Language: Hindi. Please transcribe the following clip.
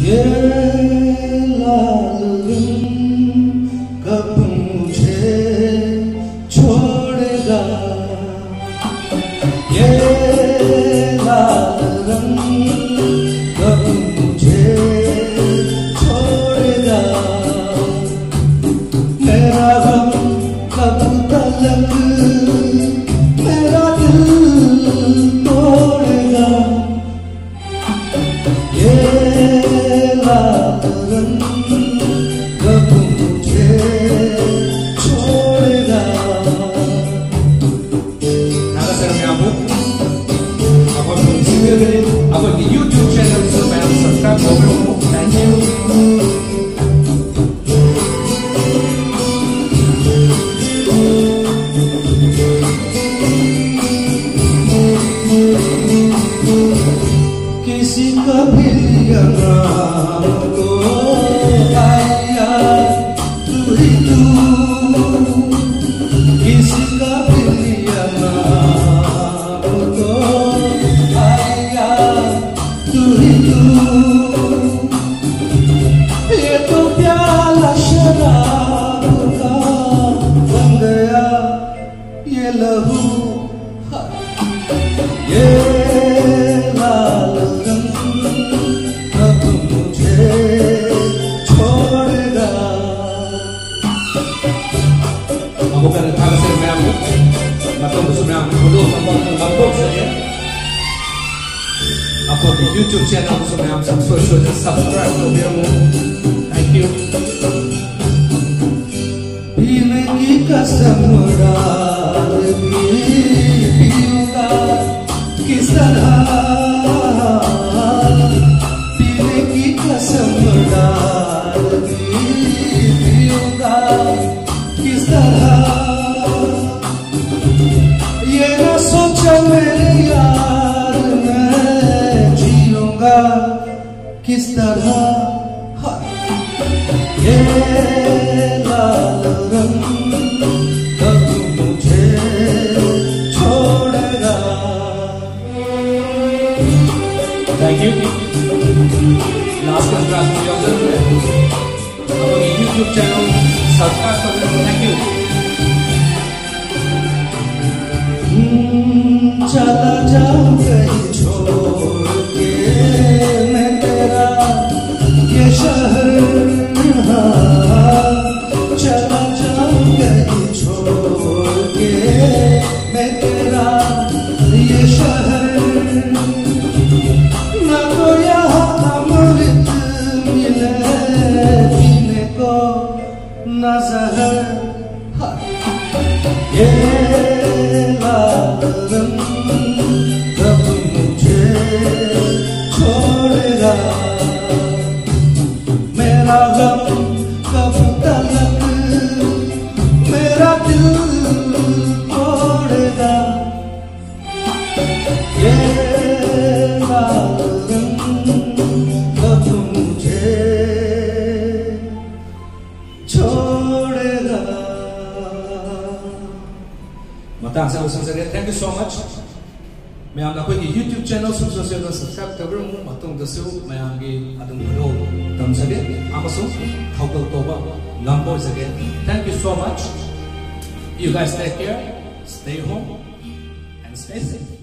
ये लाल रंग कब मुझे छोड़ेगा, ये लाल रंग कब मुझे छोड़ेगा, मेरा गम कब तलक मेरा दिल तोड़ेगा, ये लाल रंग कब मुझे छोड़ेगा। Our YouTube channel is subscribe to thank you. किसी का भी नाम को आया तू ही तू, किसी का भी नाम को आया तू ही तू, ये तो प्याला शराब का बन गया ये लहू, ये लाल रंग कब मुझे छोड़ेगा। Bukan harus saya mengambil, atau sudah belum mampu saja. Apa di YouTube channel sudah subscribe to dia. Thank you. पीने की कसम डाल पीऊंगा किस तरह, पीने की कसम डाल पीऊंगा किस तरह, ये न सोचो मेरे यार मैं जीऊंगा किस तरह, ये लाल रंग कब मुझे छोड़ेगा। Thank you. Last class में ऑब्जर्व करें। अपने YouTube channel subscribe करें। Thank you. चला जाऊं कहीं छोड़ के मैं तेरा ये शहर, चला जाऊं कहीं छोड़ के मैं तेरा ये शहर, न तो यहाँ अमृत मिले पीने को न जहर, ये लाल रंग कब मुझे छोड़ेगा, मेरा गम कब तलक मेरा दिल तोड़ेगा, ये लाल रंग कब मुझे छोड़ेगा। Matang saya usaha saya. Thank you so much. Mayam na koi YouTube channel subscribe cover mo matong dasu mayam gi adung video tam sage amaso thaugal toba lambo sage. Thank you so much. You guys take care, stay home and stay safe.